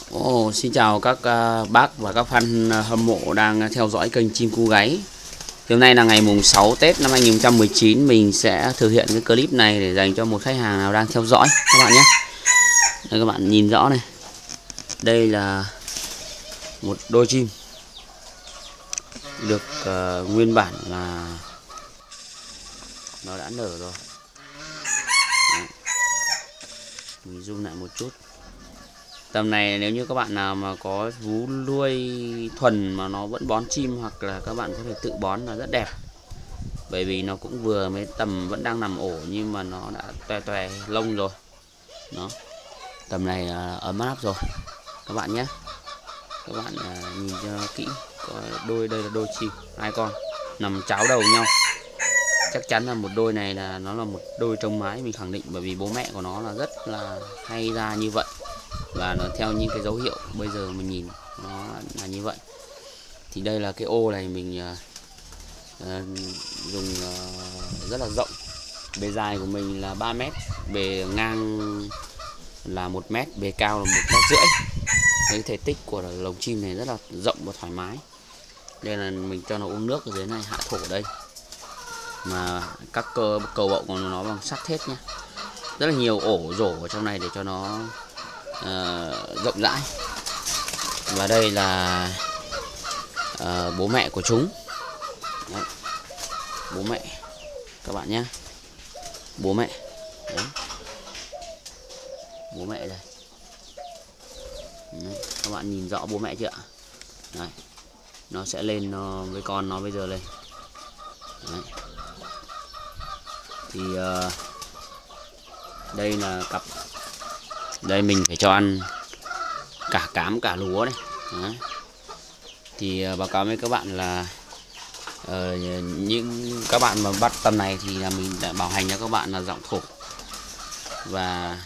Xin chào các bác và các fan hâm mộ đang theo dõi kênh Chim Cu Gáy. Hôm nay là ngày mùng 6 Tết năm 2019. Mình sẽ thực hiện cái clip này để dành cho một khách hàng nào đang theo dõi các bạn nhé. Đây, các bạn nhìn rõ này. Đây là một đôi chim được nguyên bản là nó đã nở rồi. Đấy. Mình zoom lại một chút. Tầm này nếu như các bạn nào mà có vú nuôi thuần mà nó vẫn bón chim, hoặc là các bạn có thể tự bón là rất đẹp. Bởi vì nó cũng vừa mới tầm vẫn đang nằm ổ nhưng mà nó đã toe toe lông rồi. Đó. Tầm này ấm áp rồi các bạn nhé. Các bạn nhìn cho kỹ. Đây là đôi chim, 2 con nằm cháo đầu nhau. Chắc chắn là một đôi này là nó là một đôi trống mái, mình khẳng định, bởi vì bố mẹ của nó là rất là hay ra như vậy. Và nó theo những cái dấu hiệu bây giờ mình nhìn nó là như vậy. Thì đây là cái ô này mình dùng rất là rộng. Bề dài của mình là 3 mét, bề ngang là 1 mét, bề cao là 1,5 mét. Cái thể tích của lồng chim này rất là rộng và thoải mái. Đây là mình cho nó uống nước ở dưới này, hạ thổ ở đây. Mà các cầu bậu của nó bằng sắt hết nhé. Rất là nhiều ổ rổ ở trong này để cho nó rộng rãi. Và đây là bố mẹ của chúng. Đấy. Bố mẹ các bạn nhé. Bố mẹ. Đấy. Bố mẹ đây. Đấy. Các bạn nhìn rõ bố mẹ chưa ạ? Đấy. Nó sẽ lên với con nó bây giờ lên. Đấy. Thì đây là cặp. Đây mình phải cho ăn cả cám cả lúa này. Đấy. Thì báo cáo với các bạn là những các bạn mà bắt tầm này thì là mình đã bảo hành cho các bạn là giọng thổ. Và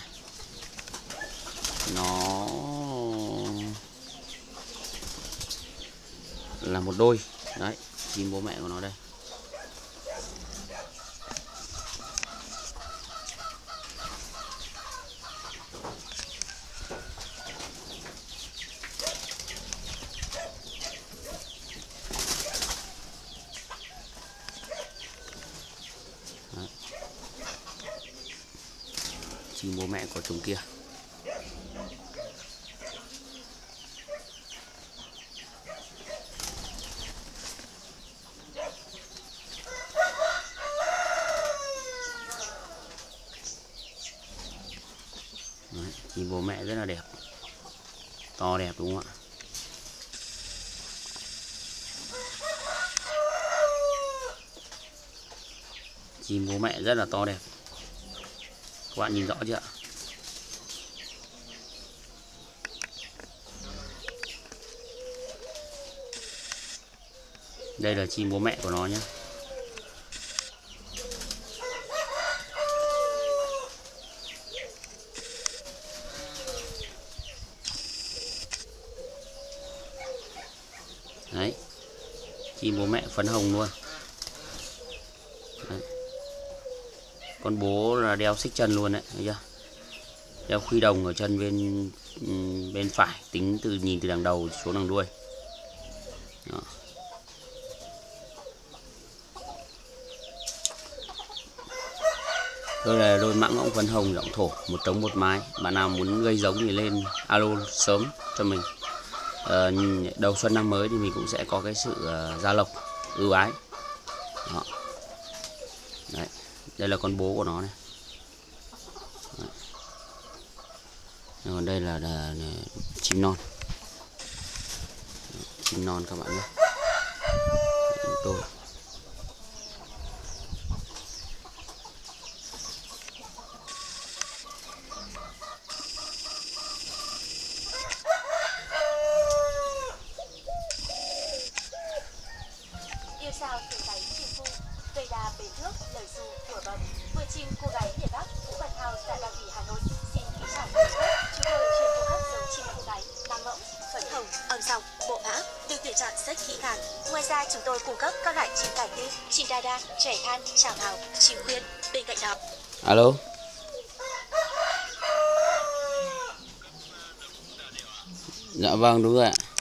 nó là một đôi. Đấy, chim bố mẹ của nó đây. Đấy. Chim bố mẹ của chúng kia. Đấy, chim bố mẹ rất là đẹp, to đẹp đúng không ạ? Chim bố mẹ rất là to đẹp, các bạn nhìn rõ chưa ạ? Đây là chim bố mẹ của nó nhé. Đấy, chim bố mẹ phấn hồng luôn. Đấy. Con bố là đeo xích chân luôn đấy, thấy chưa? Đeo khuy đồng ở chân bên phải, tính nhìn từ đằng đầu xuống đằng đuôi. Đó. Đây là đôi mãng ngỗng phấn hồng giọng thổ, một trống một mái. Bạn nào muốn gây giống thì lên alo sớm cho mình. Đầu xuân năm mới thì mình cũng sẽ có cái sự gia lộc ưu ái. Đó. Đấy. Đây là con bố của nó này. Đấy. Còn đây là chim non. Chim non các bạn nhé. Đôi. Yêu sao tiếng gáy chim phu, cây đà bể nước lời ru của bầm. Vườn chim Cô Gáy miền Bắc, Vũ Văn Thao tại Ba Vì, Hà Nội. Xin kính chào quý khách. Chúng tôi chuyên cung cấp giống chim cô gái, nang ngỗng, phấn hồng, âm giọng, bộ mã, được tuyển chọn rất kỹ càng. Ngoài ra chúng tôi cung cấp các loại chim cải tê, chim đa đa, trẻ than, chào hào, chim khuyên. Bên cạnh đó. Alo. Dạ vâng, đúng rồi ạ.